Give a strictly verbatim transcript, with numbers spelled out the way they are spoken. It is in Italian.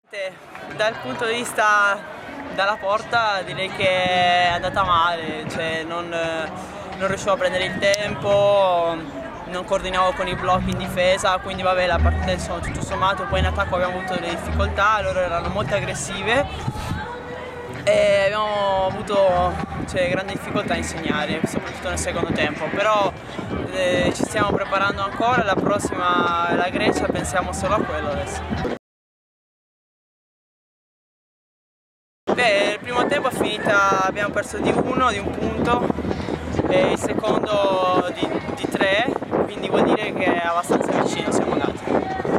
Dal punto di vista dalla porta direi che è andata male, cioè non, non riuscivo a prendere il tempo, non coordinavo con i blocchi in difesa, quindi vabbè, la partita insomma, tutto sommato, poi in attacco abbiamo avuto delle difficoltà, loro erano molto aggressive e abbiamo avuto cioè, grandi difficoltà a insegnare, soprattutto nel secondo tempo, però eh, ci stiamo preparando ancora, la prossima è la Grecia, pensiamo solo a quello adesso. Beh, il primo tempo è finita, abbiamo perso di uno, di un punto, e il secondo di, di tre, quindi vuol dire che è abbastanza vicino siamo andati.